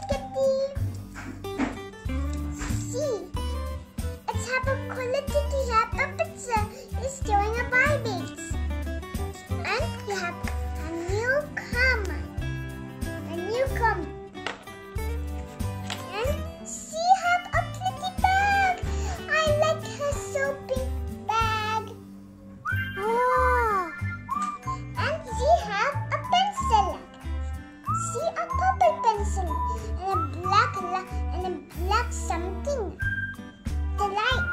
kitty. See, it's have a color kitty have a picture. It's doing a Barbies. And we have a newcomer. A newcomer. And she have a pretty bag. I like her so big bag. Oh. And she have a pencil. See a purple pencil and a black something. The light.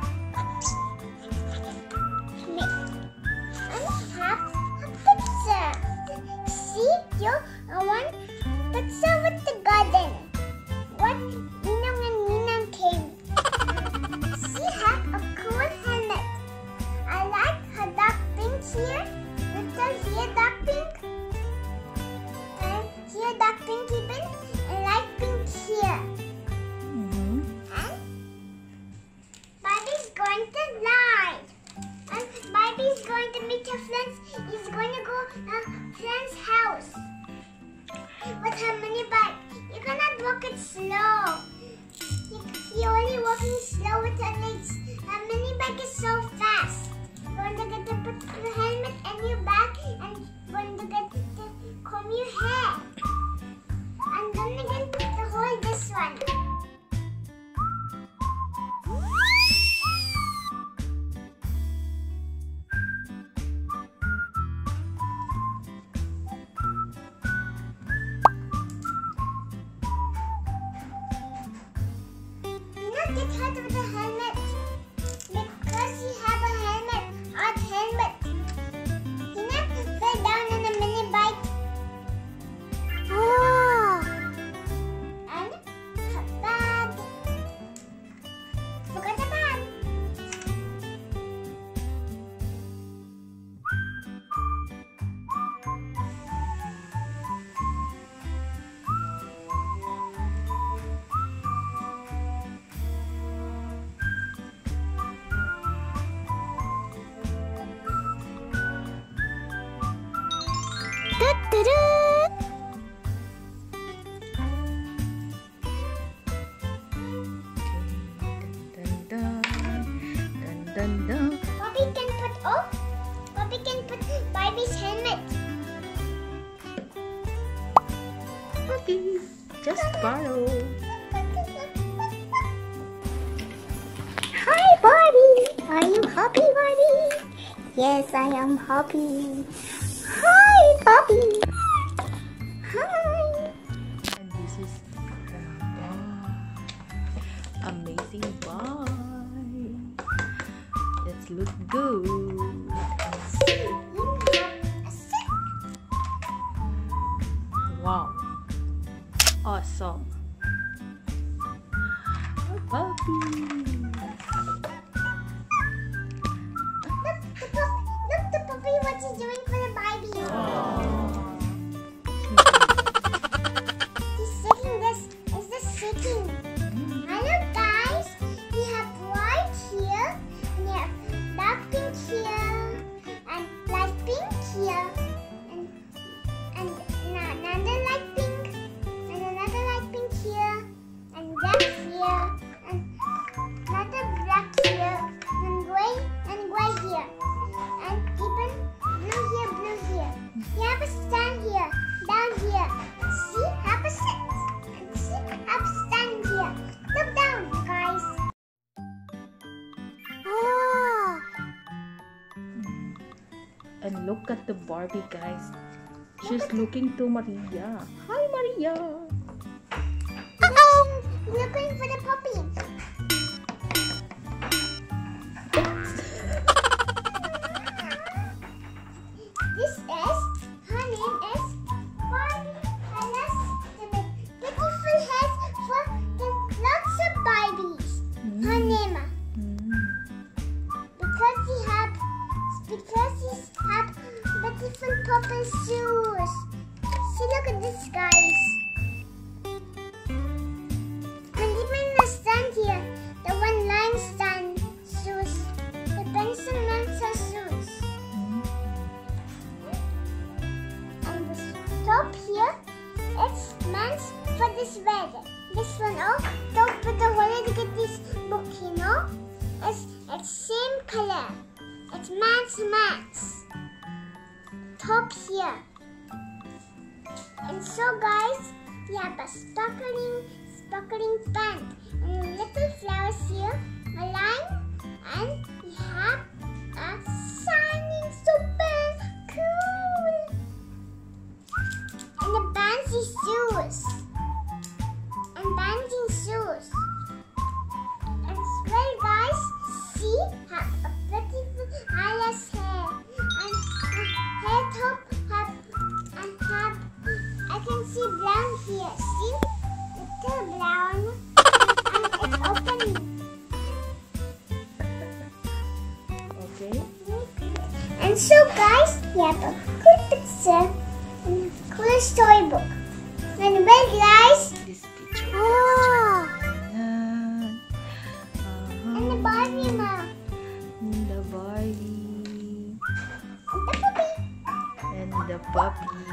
And have a picture. See your one picture with the garden. What Ninang and Ninang came. She have a cool helmet. I like her dark pink here. Because here dark pink. And here dark pink even. And light pink here. And Barbie's going to ride. And Barbie's going to meet her friends. He's going to go to her friend's house. With her mini bike. You cannot walk it slow. You're only walking slow with her legs. Her mini bike is so fast. You're going to get to put your helmet in your back and going to get to comb your hair. And then again to hold this one. Get hurt with a helmet because he have a helmet, odd helmet. He never fell down in a mini bike. Oh, and her bag. Forgot the bag. Bobby can put Barbie's helmet. Okay, just borrow. Hi, Barbie. Are you happy, Barbie? Yes, I am happy. Hi, Barbie. Hi. And this is amazing boy. Let's look good. Wow, awesome. Puppy. Look the puppy, what he's doing for the Barbie. He's shaking this. Is this shaking? Hello guys. We have white here. And we have dark pink here. And light pink here. And another light pink. And another light pink here. And black here. And another black here. And gray here. And even blue here. You have a stand here, down here. See, have a sit. And see, have a stand here. Look down, guys. Oh. And look at the Barbie, guys. She's looking to Maria. Hi, Maria. Looking for the puppy. This is, her name is Barbie. And that's the beautiful head for the lots of Barbies. Her name. Because he have beautiful purple shoes. See, look at this, guys. This one, oh, don't put the wallet to get this book, you know? It's same color. It's match. Top here. And so guys, we have a sparkling pen and little flowers here, a line, and we have a shining super cool. And the fancy shoes. And bouncing shoes. And well guys, she have a beautiful eyelash hair. And hair top have I can see brown here. See? Little brown. And it's opening. Okay. And so guys, we have a cool picture and a cool storybook. And well guys, This picture. oh, Yan. and the Barbie mom. The Barbie. And the puppy. And the puppy.